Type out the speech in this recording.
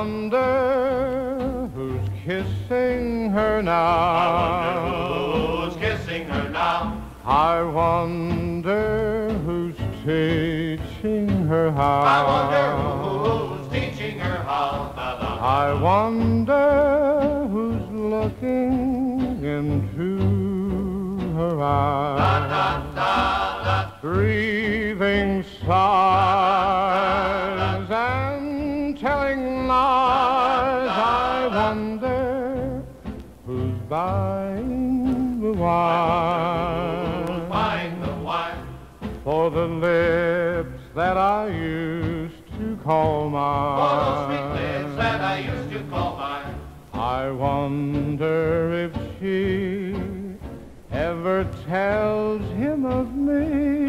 wonder who's kissing her now. I wonder who's kissing her now. I wonder who's teaching her how. I wonder who's teaching her how. I wonder who's looking into her eyes, breathing sighs and telling lies. I wonder who's buying the wine, Who's buying the wine for the lips that I used to call mine. for those sweet lips that I used to call mine. I wonder if she ever tells him of me.